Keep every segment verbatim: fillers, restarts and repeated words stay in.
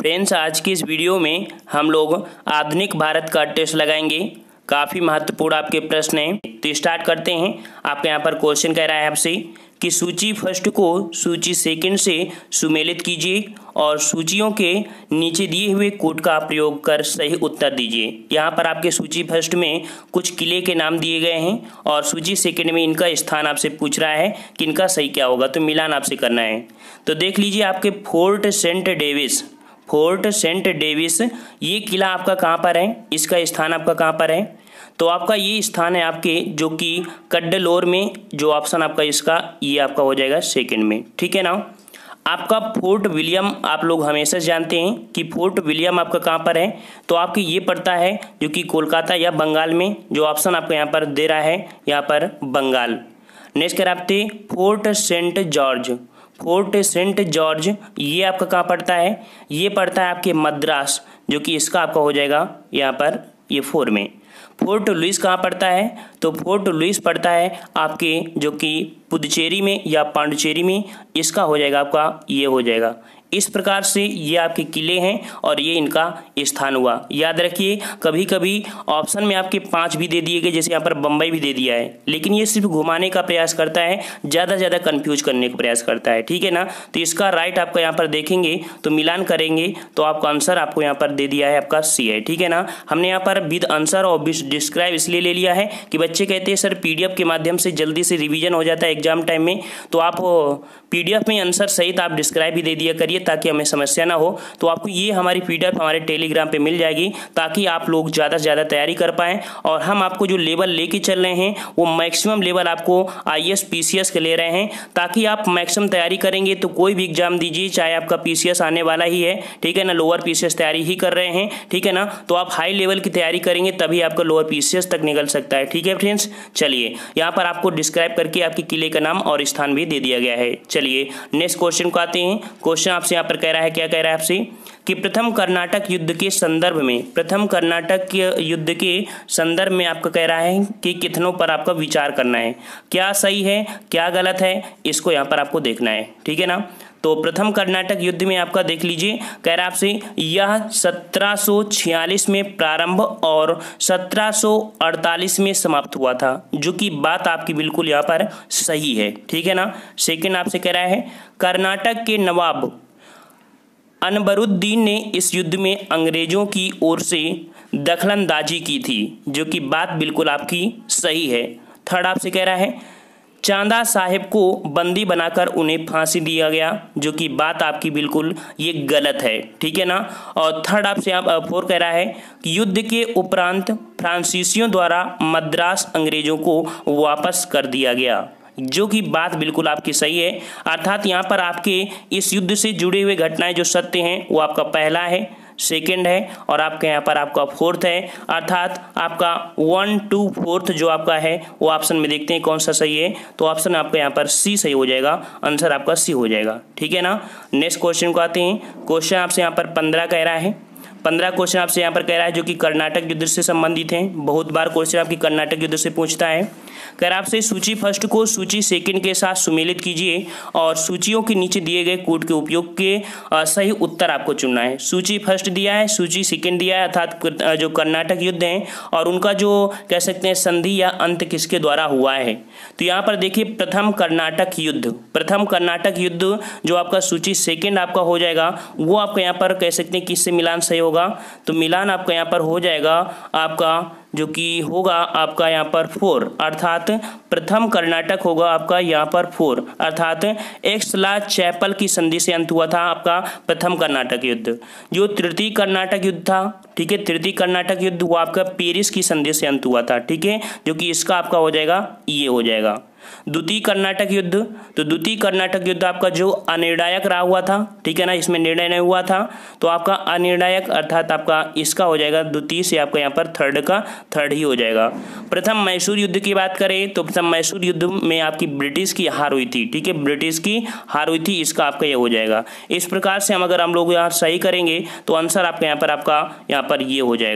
Friends, आज की इस वीडियो में हम लोग आधुनिक भारत का टेस्ट लगाएंगे। काफ़ी महत्वपूर्ण आपके प्रश्न हैं, तो स्टार्ट करते हैं। आपके यहाँ पर क्वेश्चन कह रहा है आपसे कि सूची फर्स्ट को सूची सेकंड से सुमेलित कीजिए और सूचियों के नीचे दिए हुए कोड का प्रयोग कर सही उत्तर दीजिए। यहाँ पर आपके सूची फर्स्ट में कुछ किले के नाम दिए गए हैं और सूची सेकंड में इनका स्थान आपसे पूछ रहा है कि इनका सही क्या होगा, तो मिलान आपसे करना है। तो देख लीजिए, आपके Fort Saint David Fort Saint David ये किला आपका कहाँ पर है, इसका स्थान आपका कहाँ पर है? तो आपका ये स्थान है आपके जो कि कड्डलोर में, जो ऑप्शन आपका इसका ये आपका हो जाएगा सेकंड में। ठीक है ना। आपका फोर्ट विलियम आप लोग हमेशा जानते हैं कि फोर्ट विलियम आपका कहाँ पर है, तो आपकी ये पड़ता है जो कि कोलकाता या बंगाल में, जो ऑप्शन आपको यहाँ पर दे रहा है यहाँ पर बंगाल। नेक्स्ट कर आपते Fort Saint George Fort Saint George ये आपका कहाँ पड़ता है? ये पड़ता है आपके मद्रास, जो कि इसका आपका हो जाएगा यहाँ पर ये फोर में। फोर्ट लुइस कहाँ पड़ता है? तो फोर्ट लुइस पड़ता है आपके जो कि पुदुचेरी में या पांडिचेरी में, इसका हो जाएगा आपका ये हो जाएगा। इस प्रकार से ये आपके किले हैं और ये इनका स्थान हुआ। याद रखिए, कभी कभी ऑप्शन में आपके पांच भी दे दिए गए, जैसे यहाँ पर बम्बई भी दे दिया है, लेकिन ये सिर्फ घुमाने का प्रयास करता है, ज़्यादा ज़्यादा कंफ्यूज करने का प्रयास करता है। ठीक है ना। तो इसका राइट आपका यहाँ पर देखेंगे तो मिलान करेंगे तो आपका आंसर आपको यहाँ पर दे दिया है आपका सी है। ठीक है ना। हमने यहाँ पर विद आंसर और विद डिस्क्राइब इसलिए ले लिया है कि बच्चे कहते हैं सर पीडीएफ के माध्यम से जल्दी से रिविजन हो जाता है एग्जाम टाइम में, तो आप पीडीएफ में आंसर सहित आप डिस्क्राइब भी दे दिया करिए ताकि हमें समस्या ना हो। तो आपको ये हमारी पीडीएफ हमारे टेलीग्राम पे मिल जाएगी ताकि आप लोग ज़्यादा से ज़्यादा तैयारी कर पाएँ। और हम आपको जो लेवल लेके चल रहे हैं वो मैक्सिमम लेवल आपको आईएएस पीसीएस के ले रहे हैं, ताकि आप मैक्सिमम तैयारी करेंगे तो कोई भी एग्जाम दीजिए, चाहे आपका पीसीएस आने वाला ही है, ठीक है ना, लोअर पीसीएस तैयारी ही कर रहे हैं, ठीक है ना, तो आप हाई लेवल की तैयारी करेंगे तभी आपका लोअर पीसीएस तक निकल सकता है। ठीक है फ्रेंड्स, चलिए यहाँ पर आपको डिस्क्राइब करके आपके किले का नाम और स्थान भी दे दिया गया है। चलिए नेक्स्ट क्वेश्चन को आते हैं। क्वेश्चन आपसे यहाँ पर कह रहा है, क्या कह रहा है आपसे कि प्रथम कर्नाटक युद्ध के संदर्भ में प्रथम कर्नाटक युद्ध के संदर्भ में आपका कह रहा है कि कितनों पर आपका विचार करना है, क्या सही है क्या गलत है, इसको यहाँ पर आपको देखना है। ठीक है ना। तो प्रथम कर्नाटक युद्ध में आपका देख लीजिए, कह रहा है आपसे यह सत्रह सौ छियालीस में प्रारंभ और सत्रह सौ अड़तालीस में समाप्त हुआ था, जो कि बात आपकी बिल्कुल यहाँ पर सही है। ठीक है ना। सेकंड आपसे कह रहा है कर्नाटक के नवाब अनबरुद्दीन ने इस युद्ध में अंग्रेजों की ओर से दखलंदाजी की थी, जो कि बात बिल्कुल आपकी सही है। थर्ड आपसे कह रहा है चांदा साहिब को बंदी बनाकर उन्हें फांसी दिया गया, जो कि बात आपकी बिल्कुल ये गलत है। ठीक है ना। और थर्ड आपसे आप फोर कह रहा है कि युद्ध के उपरांत फ्रांसीसियों द्वारा मद्रास अंग्रेजों को वापस कर दिया गया, जो कि बात बिल्कुल आपकी सही है। अर्थात यहाँ पर आपके इस युद्ध से जुड़े हुए घटनाएं जो सत्य हैं वो आपका पहला है, सेकंड है और आपके यहाँ पर आपका फोर्थ है। अर्थात आपका वन टू फोर्थ जो आपका है वो ऑप्शन में देखते हैं कौन सा सही है, तो ऑप्शन आपका यहाँ पर सी सही हो जाएगा, आंसर आपका सी हो जाएगा। ठीक है ना। नेक्स्ट क्वेश्चन को आते हैं। क्वेश्चन आपसे यहाँ पर पंद्रह कह रहा है पंद्रह क्वेश्चन आपसे यहाँ पर कह रहा है जो कि कर्नाटक युद्ध से संबंधित हैं। बहुत बार क्वेश्चन आपकी कर्नाटक युद्ध से पूछता है। कह रहा आपसे सूची फर्स्ट को सूची सेकंड के साथ सुमेलित कीजिए और सूचियों के नीचे दिए गए कोड के उपयोग के सही उत्तर आपको चुनना है। सूची फर्स्ट दिया है, सूची सेकंड दिया है, अर्थात जो कर्नाटक युद्ध है और उनका जो कह सकते हैं संधि या अंत किसके द्वारा हुआ है। तो यहाँ पर देखिए प्रथम कर्नाटक युद्ध प्रथम कर्नाटक युद्ध जो आपका सूची सेकेंड आपका हो जाएगा वो आपका यहाँ पर कह सकते हैं किससे मिलान सही होगा, तो मिलान आपका यहाँ पर हो जाएगा आपका जो कि होगा आपका यहाँ पर फोर, अर्थात प्रथम कर्नाटक होगा आपका यहाँ पर फोर, अर्थात एक्सला चैपल की संधि से अंत हुआ था आपका प्रथम कर्नाटक युद्ध। जो तृतीय कर्नाटक युद्ध था, ठीक है, तृतीय कर्नाटक युद्ध वो आपका पेरिस की संधि से अंत हुआ था। ठीक है, जो कि इसका आपका हो जाएगा ये हो जाएगा। द्वितीय कर्नाटक युद्ध, तो द्वितीय कर्नाटक युद्ध आपका जो अनिर्णायक रहा हुआ था, ठीक है ना, इसमें निर्णय नहीं हुआ था, तो आपका अनिर्णायक अर्थात आपका इसका हो जाएगा द्वितीय से आपका यहाँ पर थर्ड का थर्ड ही हो जाएगा। प्रथम मैसूर युद्ध की बात करें तो प्रथम मैसूर युद्ध में आपकी ब्रिटिश की हार हुई थी। ठीक है, ब्रिटिश की हार हुई थी, इसका आपका ये हो जाएगा। इस प्रकार से हम अगर हम लोग यहाँ सही करेंगे तो आंसर आपका यहाँ पर आपका यहाँ पर ये हो जाएगा।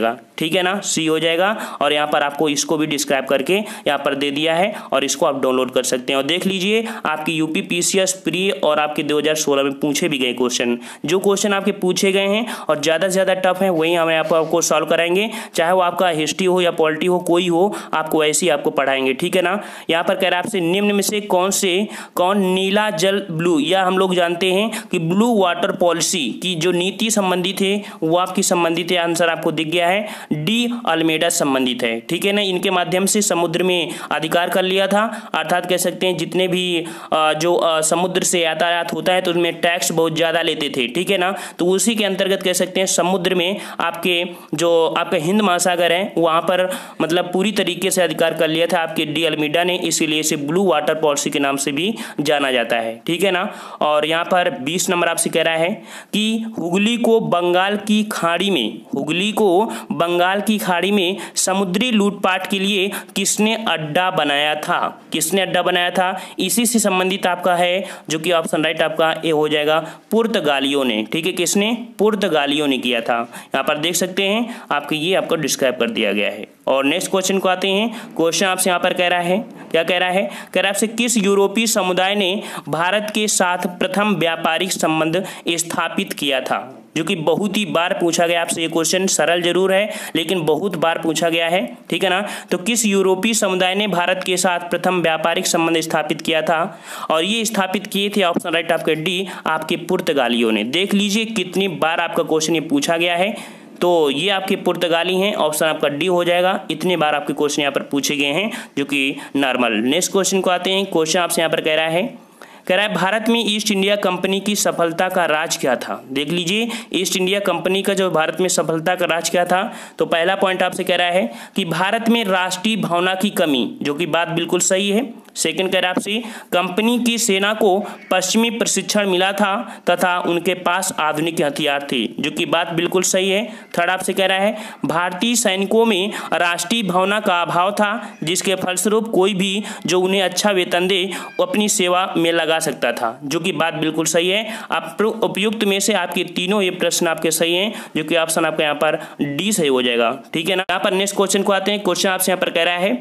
ठीक है ना, सी हो जाएगा। और यहाँ पर आपको इसको भी डिस्क्राइब करके यहाँ पर दे दिया है और इसको आप डाउनलोड कर सकते हैं। और देख लीजिए आपकी यूपी पीसीएस प्री और आपके दो हज़ार सोलह में पूछे भी गए क्वेश्चन, जो क्वेश्चन आपके पूछे गए हैं और ज़्यादा से ज़्यादा टफ है वही हम यहाँ पर आपको सॉल्व कराएंगे, चाहे वो आपका हिस्ट्री हो या पॉलिटी हो, कोई हो, आपको ऐसे ही आपको पढ़ाएंगे, ठीक है ना। यहाँ पर कह रहा है आपसे निम्न में से कौन से कौन नीला जल ब्लू, या हम लोग जानते हैं कि ब्लू वाटर पॉलिसी की जो नीति संबंधित है वो आपकी संबंधित है, आंसर आपको दिख गया है, डी अल्मेडा संबंधित है, ठीक है ना। इनके माध्यम से समुद्र में अधिकार कर लिया था, अर्थात कह सकते हैं जितने भी जो समुद्र से यातायात होता है तो उसमें टैक्स बहुत ज़्यादा लेते थे, ठीक है ना। तो उसी के अंतर्गत कह सकते हैं समुद्र में आपके जो आपका हिंद महासागर है वहाँ पर मतलब पूरी तरीके से अधिकार कर लिया था आपके डी अल्मेडा ने, इसीलिए इसे ब्लू वाटर पॉलिसी के नाम से भी जाना जाता है, ठीक है ना। और यहाँ पर बीस नंबर आपसे कह रहा है कि हुगली को बंगाल की खाड़ी में हुगली को बंगाल की खाड़ी में समुद्री लूटपाट के लिए किसने अड्डा बनाया था, किसने अड्डा बनाया था, इसी से संबंधित आपका है जो कि ऑप्शन राइट आपका ए हो जाएगा, पुर्तगालियों ने, ठीक है, किसने, पुर्तगालियों ने किया था। यहाँ पर देख सकते हैं आपके ये आपको डिस्क्राइब कर दिया गया है। और नेक्स्ट क्वेश्चन को आते हैं, क्वेश्चन आपसे यहाँ पर कह रहा है, क्या कह रहा है, कह रहा है आपसे किस यूरोपीय समुदाय ने भारत के साथ प्रथम व्यापारिक संबंध स्थापित किया था, जो कि बहुत ही बार पूछा गया आपसे। ये क्वेश्चन सरल जरूर है लेकिन बहुत बार पूछा गया है, ठीक है ना। तो किस यूरोपीय समुदाय ने भारत के साथ प्रथम व्यापारिक संबंध स्थापित किया था, और ये स्थापित किए थे ऑप्शन राइट आपके डी, आपके पुर्तगालियों ने। देख लीजिए कितनी बार आपका क्वेश्चन ये पूछा गया है, तो ये आपके पुर्तगाली हैं, ऑप्शन आपका डी हो जाएगा। इतने बार आपके क्वेश्चन यहाँ पर पूछे गए हैं जो कि नॉर्मल। नेक्स्ट क्वेश्चन को आते हैं, क्वेश्चन आपसे यहाँ पर कह रहा है, कह रहा है भारत में ईस्ट इंडिया कंपनी की सफलता का राज क्या था। देख लीजिए ईस्ट इंडिया कंपनी का जो भारत में सफलता का राज क्या था, तो पहला पॉइंट आपसे कह रहा है कि भारत में राष्ट्रीय भावना की कमी, जो कि बात बिल्कुल सही है। सेकंड कह रहा है आपसे कंपनी की सेना को पश्चिमी प्रशिक्षण मिला था तथा उनके पास आधुनिक हथियार थे, जो कि बात बिल्कुल सही है। थर्ड आपसे कह रहा है भारतीय सैनिकों में राष्ट्रीय भावना का अभाव था, जिसके फलस्वरूप कोई भी जो उन्हें अच्छा वेतन दे वो अपनी सेवा में लगा सकता था, जो कि बात बिल्कुल सही है। आप उपयुक्त में से आपके तीनों ये प्रश्न आपके सही हैं, जो कि ऑप्शन आपका यहाँ पर डी सही हो जाएगा, ठीक है ना। यहाँ पर नेक्स्ट क्वेश्चन को आते हैं, क्वेश्चन आपसे यहाँ पर कह रहा है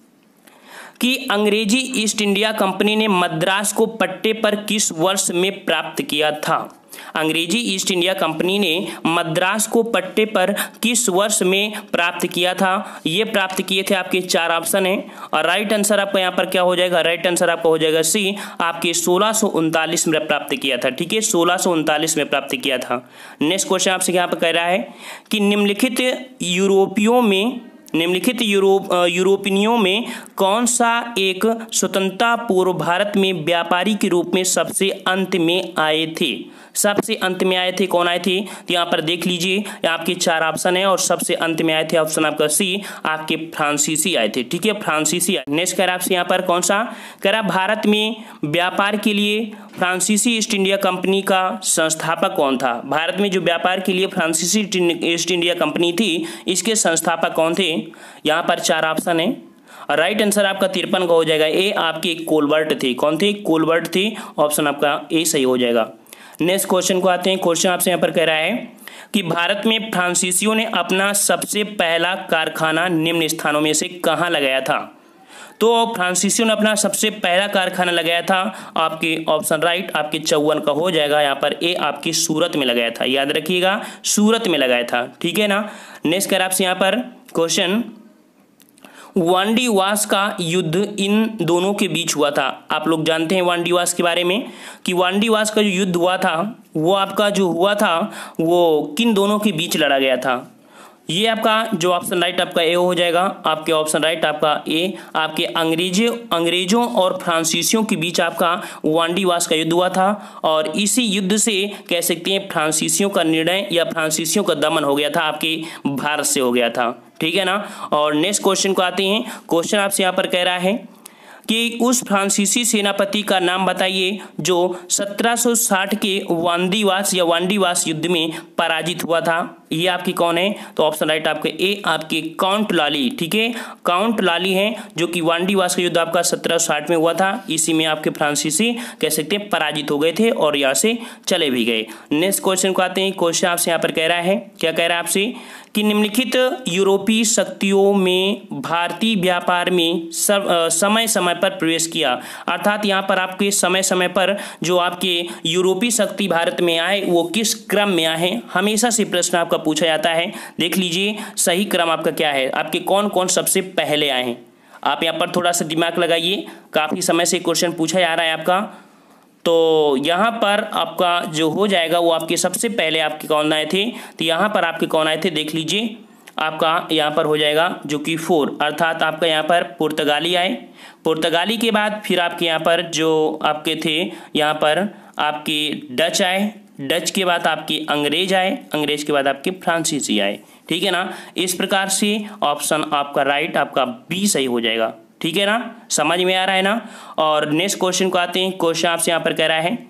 कि अंग्रेजी ईस्ट इंडिया कंपनी ने मद्रास को पट्टे पर किस वर्ष में प्राप्त किया था। अंग्रेजी ईस्ट इंडिया कंपनी ने मद्रास को पट्टे पर किस वर्ष में प्राप्त किया था। ये प्राप्त किए थे आपके चार ऑप्शन हैं और राइट आंसर आपका यहाँ पर क्या हो जाएगा, राइट आंसर आपका हो जाएगा सी, आपके सोलह सौ उनतालीस में प्राप्त किया था, ठीक है, सोलह सौ उनतालीस में प्राप्त किया था। नेक्स्ट क्वेश्चन आपसे यहाँ पर कह रहा है कि निम्नलिखित यूरोपियों में निम्नलिखित यूरोप यूरोपियों में कौन सा एक स्वतंत्रता पूर्व भारत में व्यापारी के रूप में सबसे अंत में आए थे। सबसे अंत में आए थे, कौन आए थे, तो यहाँ पर देख लीजिए आपके चार ऑप्शन है और सबसे अंत में आए थे ऑप्शन आपका सी, आपके फ्रांसीसी आए थे, ठीक है, फ्रांसीसी। नेक्स्ट कह रहा आपसे यहाँ पर कौन सा, कह रहा भारत में व्यापार के लिए फ्रांसीसी ईस्ट इंडिया कंपनी का संस्थापक कौन था। भारत में जो व्यापार के लिए फ्रांसीसी ईस्ट इंडिया कंपनी थी इसके संस्थापक कौन थे। यहाँ पर चार ऑप्शन है और राइट आंसर आपका तिरपन का हो जाएगा ए, आपके कोलबर्ट थे, कौन थे, कोलबर्ट थे, ऑप्शन आपका ए सही हो जाएगा। नेक्स्ट क्वेश्चन को आते हैं, क्वेश्चन आपसे यहाँ पर कह रहा है कि भारत में फ्रांसीसियों ने अपना सबसे पहला कारखाना निम्न स्थानों में से कहाँ लगाया था। तो फ्रांसीसियों ने अपना सबसे पहला कारखाना लगाया था, आपके ऑप्शन राइट आपके चौवन का हो जाएगा, यहाँ पर ए आपकी सूरत में लगाया था, याद रखिएगा सूरत में लगाया था, ठीक है ना। नेक्स्ट कर आपसे यहाँ पर क्वेश्चन, वांडीवास का युद्ध इन दोनों के बीच हुआ था। आप लोग जानते हैं वांडीवास के बारे में कि वांडीवास का जो युद्ध हुआ था वो आपका जो हुआ था वो किन दोनों के बीच लड़ा गया था। ये आपका जो ऑप्शन राइट आपका ए हो जाएगा, आपके ऑप्शन राइट आपका ए, आपके अंग्रेजों अंग्रेजों और फ्रांसीसियों के बीच आपका वांडीवास का युद्ध हुआ था और इसी युद्ध से कह सकते हैं फ्रांसीसियों का निर्णय या फ्रांसीसियों का दमन हो गया था, आपके भारत से हो गया था, ठीक है ना। और नेक्स्ट क्वेश्चन को आते हैं, क्वेश्चन आपसे यहाँ पर कह रहा है कि उस फ्रांसीसी सेनापति का नाम बताइए जो सत्रह सौ साठ के वांडीवास या वांडीवास युद्ध में पराजित हुआ था। ये आपकी कौन है, तो ऑप्शन राइट आपके ए आपके काउंट लाली, ठीक है, काउंट लाली हैं, जो कि वांडीवास का युद्ध आपका सत्रह सौ साठ में हुआ था। इसी में आपके फ्रांसीसी कह सकते हैं पराजित हो गए थे और यहाँ से चले भी गए। नेक्स्ट क्वेश्चन को आते हैं। क्वेश्चन आपसे यहाँ पर कह रहा है, क्या कह रहा है आपसे कि निम्नलिखित यूरोपीय शक्तियों में भारतीय व्यापार में सब समय समय पर प्रवेश किया। अर्थात यहाँ पर आपके समय समय पर जो आपके यूरोपीय शक्ति भारत में आए वो किस क्रम में आए, हमेशा से प्रश्न आपका पूछा जाता है। देख लीजिए सही क्रम आपका क्या है, आपके कौन कौन सबसे पहले आए हैं। आप यहाँ पर थोड़ा सा दिमाग लगाइए, काफ़ी समय से क्वेश्चन पूछा जा रहा है आपका। तो यहाँ पर आपका जो हो जाएगा वो आपके सबसे पहले आपके कौन आए थे, तो यहाँ पर आपके कौन आए थे, देख लीजिए आपका यहाँ पर हो जाएगा जो कि फोर, अर्थात आपका यहाँ पर पुर्तगाली आए। पुर्तगाली के बाद फिर आपके यहाँ पर जो आपके थे यहाँ पर आपके डच आए, डच के बाद आपके अंग्रेज आए, अंग्रेज के बाद आपके फ्रांसीसी आए, ठीक है ना। इस प्रकार से ऑप्शन आपका राइट आपका बी सही हो जाएगा, ठीक है ना, समझ में आ रहा है ना। और नेक्स्ट क्वेश्चन को आते हैं। क्वेश्चन आपसे यहाँ पर कह रहा है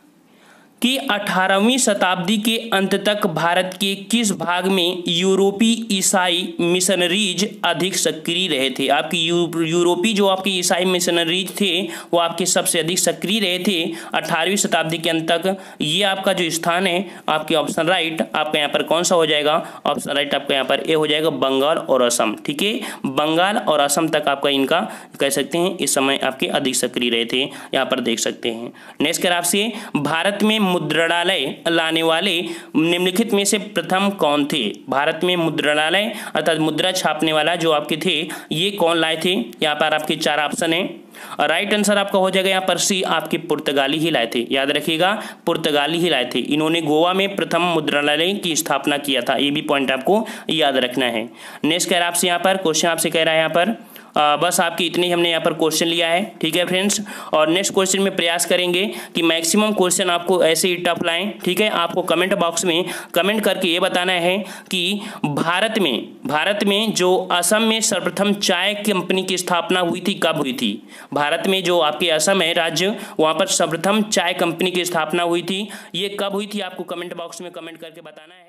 कि अठारहवीं शताब्दी के अंत तक भारत के किस भाग में यूरोपीय ईसाई मिशनरीज अधिक सक्रिय रहे थे। आपकी यू, यूरोपीय जो आपके ईसाई मिशनरीज थे वो आपके सबसे अधिक सक्रिय रहे थे अठारहवीं शताब्दी के अंत तक। ये आपका जो स्थान है आपके ऑप्शन राइट आपका यहाँ पर कौन सा हो जाएगा, ऑप्शन राइट आपका यहाँ पर ए हो जाएगा, बंगाल और असम, ठीक है, बंगाल और असम तक आपका इनका कह सकते हैं इस समय आपके अधिक सक्रिय रहे थे, यहाँ पर देख सकते हैं। नेक्स्ट कर आपसे, भारत में मुद्रणालय लाने वाले निम्नलिखित में से प्रथम कौन थे। भारत में मुद्रणालय अर्थात मुद्रा छापने वाला जो आपके थे ये कौन लाए थे, यहाँ पर आपके चार ऑप्शन है और राइट आंसर आपका हो जाएगा यहाँ पर सी, आपके पुर्तगाली ही लाए थे। याद रखिएगा पुर्तगाली ही लाए थे, इन्होंने गोवा में प्रथम मुद्रणालय की स्थापना किया था, ये भी पॉइंट आपको याद रखना है। नेक्स्ट कह रहा है आपसे यहाँ पर क्वेश्चन आपसे कह रहा है यहाँ पर आ, बस आपकी इतनी हमने यहाँ पर क्वेश्चन लिया है, ठीक है फ्रेंड्स। और नेक्स्ट क्वेश्चन में प्रयास करेंगे कि मैक्सिमम क्वेश्चन आपको ऐसे ही टफ लाएं, ठीक है। आपको कमेंट बॉक्स में कमेंट करके ये बताना है कि भारत में भारत में जो असम में सर्वप्रथम चाय कंपनी की स्थापना हुई थी कब हुई थी। भारत में जो आपके असम है राज्य, वहाँ पर सर्वप्रथम चाय कंपनी की स्थापना हुई थी, ये कब हुई थी, आपको कमेंट बॉक्स में कमेंट करके बताना है।